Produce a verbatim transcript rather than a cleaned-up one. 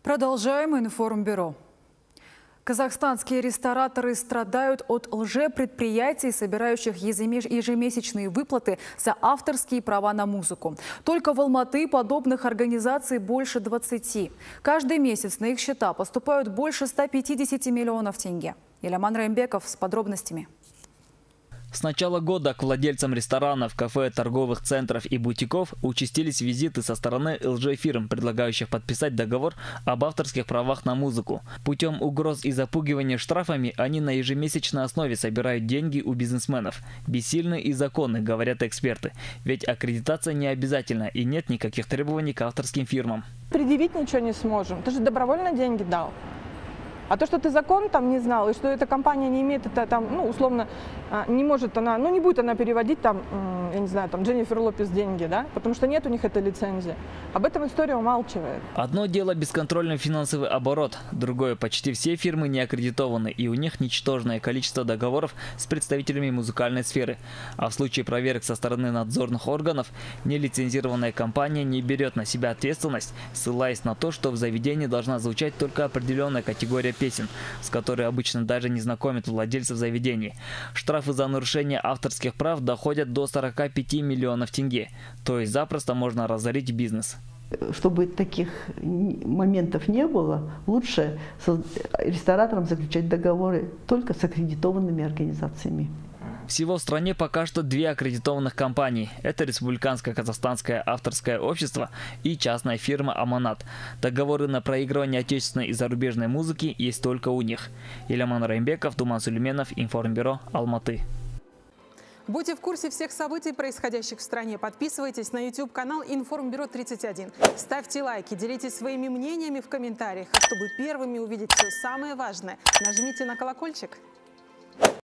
Продолжаем информбюро. Казахстанские рестораторы страдают от лжепредприятий, собирающих ежемесячные выплаты за авторские права на музыку. Только в Алматы подобных организаций больше двадцати. Каждый месяц на их счета поступают больше ста пятидесяти миллионов тенге. Иляман Раймбеков с подробностями. С начала года к владельцам ресторанов, кафе, торговых центров и бутиков участились визиты со стороны лжефирм, предлагающих подписать договор об авторских правах на музыку. Путем угроз и запугивания штрафами они на ежемесячной основе собирают деньги у бизнесменов. Бессильны и законы, говорят эксперты. Ведь аккредитация не обязательна и нет никаких требований к авторским фирмам. Предъявить ничего не сможем. Ты же добровольно деньги дал. А то, что ты закон там не знал, и что эта компания не имеет, это там, ну, условно, не может она, ну, не будет она переводить там, я не знаю, там, Дженнифер Лопес деньги, да, потому что нет у них этой лицензии. Об этом история умалчивает. Одно дело бесконтрольный финансовый оборот, другое, почти все фирмы не аккредитованы, и у них ничтожное количество договоров с представителями музыкальной сферы. А в случае проверок со стороны надзорных органов, нелицензированная компания не берет на себя ответственность, ссылаясь на то, что в заведении должна звучать только определенная категория песен, с которой обычно даже не знакомят владельцев заведений. Штрафы за нарушение авторских прав доходят до сорока пяти миллионов тенге. То есть запросто можно разорить бизнес. Чтобы таких моментов не было, лучше с ресторатором заключать договоры только с аккредитованными организациями. Всего в стране пока что две аккредитованных компании. Это Республиканское казахстанское авторское общество и частная фирма «Аманат». Договоры на проигрывание отечественной и зарубежной музыки есть только у них. Иляман Раймбеков, Думан Сулейменов, Информбюро, Алматы. Будьте в курсе всех событий, происходящих в стране. Подписывайтесь на YouTube-канал Информбюро тридцать один. Ставьте лайки, делитесь своими мнениями в комментариях. А чтобы первыми увидеть все самое важное, нажмите на колокольчик.